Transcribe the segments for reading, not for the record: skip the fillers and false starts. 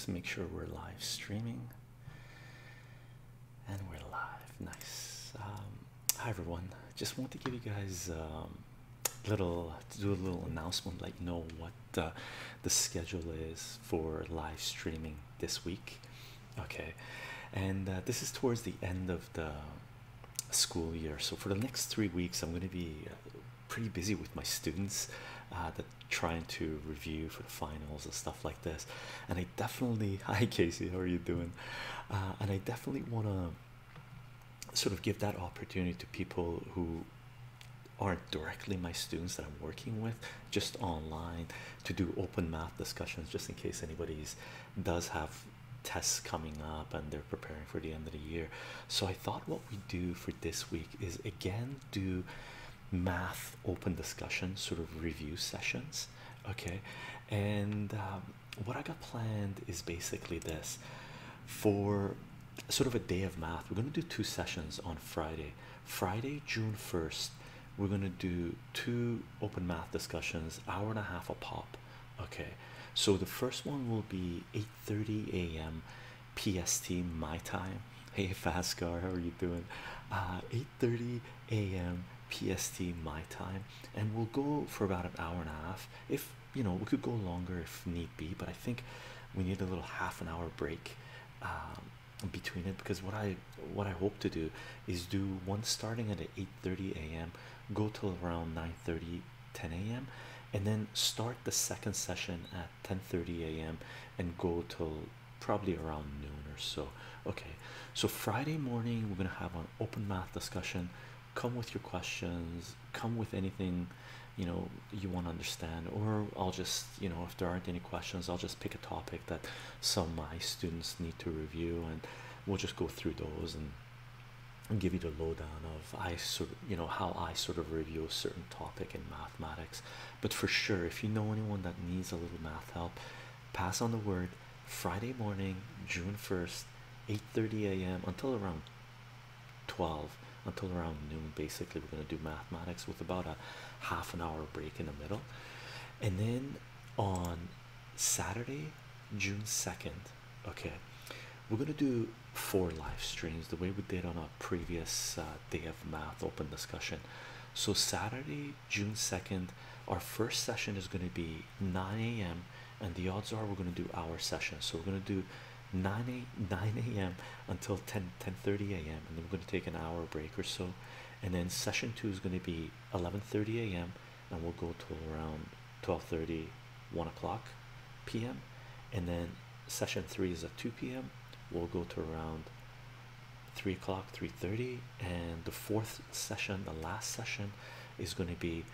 Let's make sure we're live streaming, and we're live. Nice. Hi everyone. Just want to give you guys little to do a little announcement, let you know what the schedule is for live streaming this week. Okay, and this is towards the end of the school year. So for the next 3 weeks, I'm going to be pretty busy with my students that trying to review for the finals and stuff like this. And I definitely, hi Casey, how are you doing? And I definitely want to sort of give that opportunity to people who aren't directly my students that I'm working with, just online, to do open math discussions, just in case anybody's does have tests coming up and they're preparing for the end of the year. So I thought what we do for this week is again do math open discussion sort of review sessions. Okay, and what I got planned is basically this: for sort of a day of math, we're going to do two sessions on Friday, June 1st. We're going to do two open math discussions, hour and a half a pop. Okay, so the first one will be 8:30 a.m. PST my time. Hey Fastcar, how are you doing? 8:30 a.m. PST my time, and we'll go for about an hour and a half. If you know, we could go longer if need be, but I think we need a little half an hour break between it, because what I hope to do is do one starting at 8:30 a.m., go till around 9:30 10 a.m., and then start the second session at 10:30 a.m. and go till probably around noon or so. Okay, so Friday morning we're gonna have an open math discussion. Come with your questions, come with anything you want to understand, or I'll just, if there aren't any questions, I'll just pick a topic that some of my students need to review, and we'll just go through those and give you the lowdown of I sort of, how I sort of review a certain topic in mathematics. But for sure, if you know anyone that needs a little math help, pass on the word. Friday morning, June 1st, 8:30 a.m. until around 12, until around noon. Basically, we're going to do mathematics with about a half an hour break in the middle. And then on Saturday, June 2nd, okay, we're going to do 4 live streams the way we did on a previous day of math open discussion. So Saturday, June 2nd, our first session is going to be 9 a.m., and the odds are we're going to do our session. So we're going to do 9 a.m. until 10:30 a.m., and then we're going to take an hour break or so. And then session 2 is going to be 11:30 a.m., and we'll go till around 12:30 1 o'clock p.m. And then session 3 is at 2 p.m. We'll go to around 3 o'clock 3:30, and the fourth session, the last session, is going to be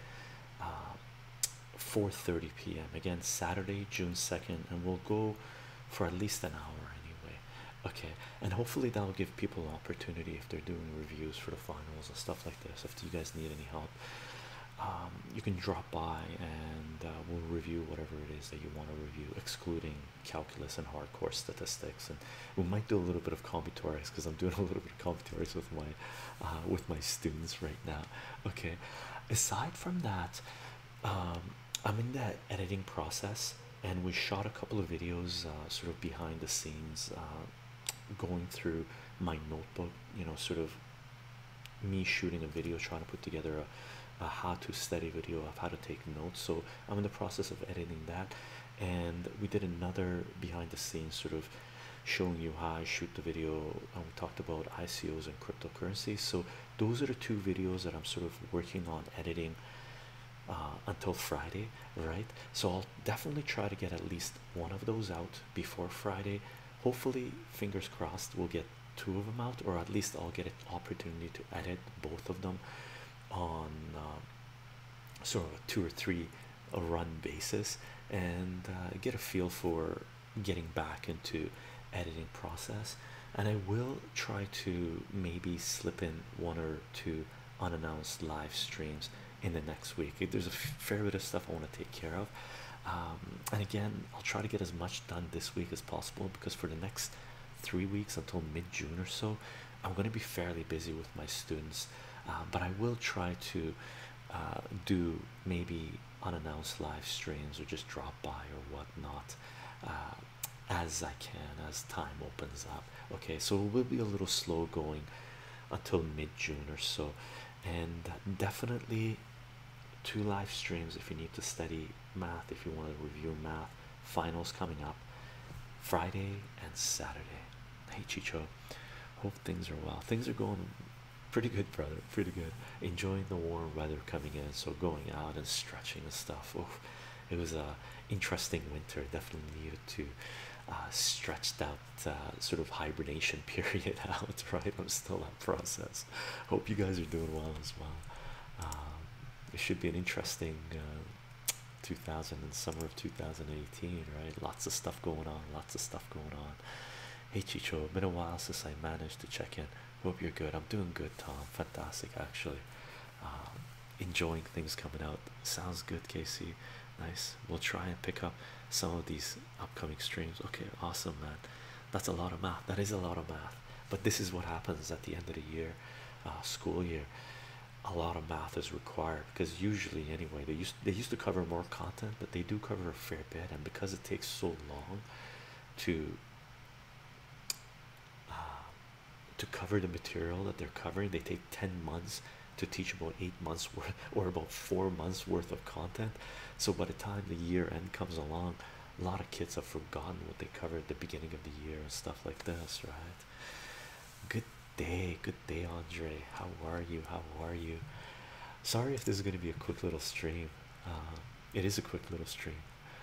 4:30 p.m. again, Saturday, June 2nd, and we'll go for at least an hour anyway. Okay, and hopefully that'll give people an opportunity if they're doing reviews for the finals and stuff like this. If you guys need any help, you can drop by and we'll review whatever it is that you want to review, excluding calculus and hardcore statistics. And we might do a little bit of combinatorics, because I'm doing a little bit of combinatorics with my students right now. Okay, aside from that, I'm in that editing process, and we shot a couple of videos sort of behind the scenes, going through my notebook, sort of me shooting a video, trying to put together a how to study video of how to take notes. So I'm in the process of editing that, and we did another behind the scenes sort of showing you how I shoot the video, and we talked about ICOs and cryptocurrency. So those are the 2 videos that I'm sort of working on editing until Friday, right? So I'll definitely try to get at least one of those out before Friday. Hopefully, fingers crossed, we'll get 2 of them out, or at least I'll get an opportunity to edit both of them on sort of a 2 or 3 run basis, and get a feel for getting back into editing process. And I will try to maybe slip in 1 or 2 unannounced live streams in the next week. There's a fair bit of stuff I want to take care of, and again, I'll try to get as much done this week as possible, because for the next 3 weeks until mid-June or so, I'm going to be fairly busy with my students. But I will try to do maybe unannounced live streams, or just drop by or whatnot as I can as time opens up. Okay, so it will be a little slow going until mid-June or so, and definitely two live streams if you need to study math, if you want to review math. Finals coming up Friday and Saturday. Hey Chicho, hope things are well. Things are going pretty good, brother. Pretty good. Enjoying the warm weather coming in, so going out and stretching and stuff. Oh, it was a interesting winter. Definitely needed to stretch that sort of hibernation period out. Right, I'm still that process. Hope you guys are doing well as well. It should be an interesting 2000 and summer of 2018, right? Lots of stuff going on, lots of stuff going on. Hey Chicho, been a while since I managed to check in. Hope you're good. I'm doing good, Tom. Fantastic, actually. Enjoying things coming out. Sounds good, Casey. Nice. We'll try and pick up some of these upcoming streams. Okay, awesome, man. That's a lot of math. That is a lot of math. But this is what happens at the end of the year, school year. A lot of math is required because usually, anyway, they used to cover more content, but they do cover a fair bit, and because it takes so long to uh, to cover the material that they're covering, they take 10 months to teach about 8 months worth or about 4 months worth of content. So by the time the year end comes along, a lot of kids have forgotten what they covered at the beginning of the year and stuff like this, right? Good day, Andre. How are you? How are you? Sorry if this is going to be a quick little stream. It is a quick little stream.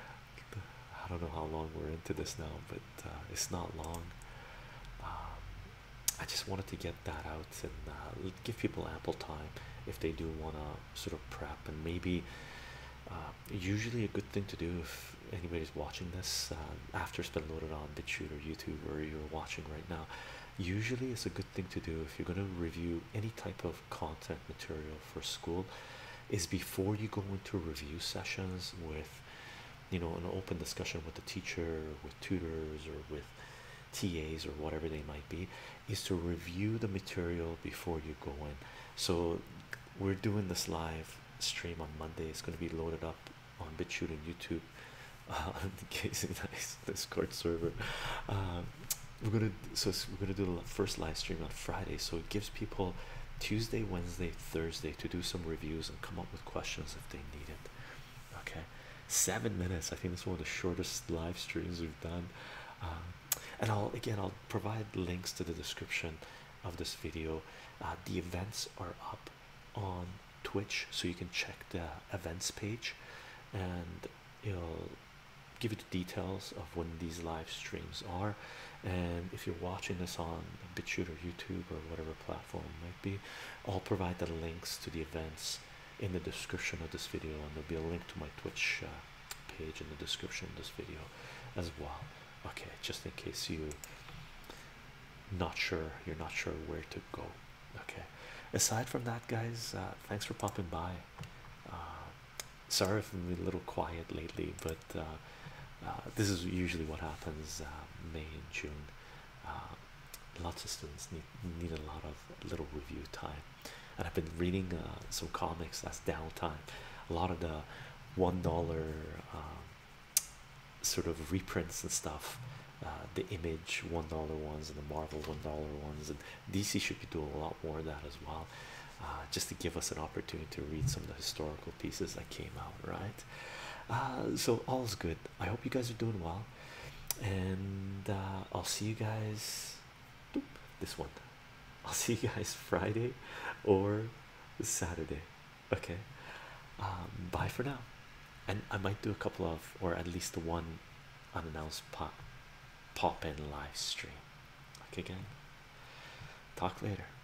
I don't know how long we're into this now, but it's not long. um, I just wanted to get that out and give people ample time if they do want to sort of prep, and maybe usually a good thing to do if anybody's watching this after it's been loaded on BitChute or YouTube or you're watching right now. Usually, it's a good thing to do if you're going to review any type of content material for school, is before you go into review sessions with, an open discussion with the teacher, with tutors, or with TAs or whatever they might be, is to review the material before you go in. So we're doing this live stream on Monday. It's going to be loaded up on BitChute and YouTube. In case nice Discord server. Um, we're gonna do the first live stream on Friday, so it gives people Tuesday, Wednesday, Thursday to do some reviews and come up with questions if they need it. Okay, 7 minutes. I think it's one of the shortest live streams we've done. And I'll provide links to the description of this video. The events are up on Twitch, so you can check the events page, and it'll give you the details of when these live streams are. And if you're watching this on BitChute or YouTube or whatever platform it might be, I'll provide the links to the events in the description of this video, and there'll be a link to my Twitch page in the description of this video as well. Okay, just in case you're not sure where to go. Okay, aside from that, guys, thanks for popping by. Sorry if I'm a little quiet lately, but this is usually what happens May and June. Lots of students need a lot of little review time, and I've been reading some comics. That's downtime. A lot of the $1 sort of reprints and stuff, the Image $1 ones and the Marvel $1 ones, and DC should be doing a lot more of that as well, just to give us an opportunity to read some of the historical pieces that came out, right? So all's good. I hope you guys are doing well, and I'll see you guys. This one, I'll see you guys Friday or Saturday. Okay, bye for now, and I might do a couple of, or at least the one unannounced pop in live stream. Okay, gang, talk later.